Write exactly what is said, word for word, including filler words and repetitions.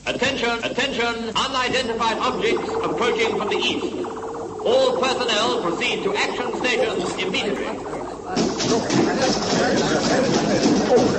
Attention, attention, unidentified objects approaching from the east. All personnel proceed to action stations immediately.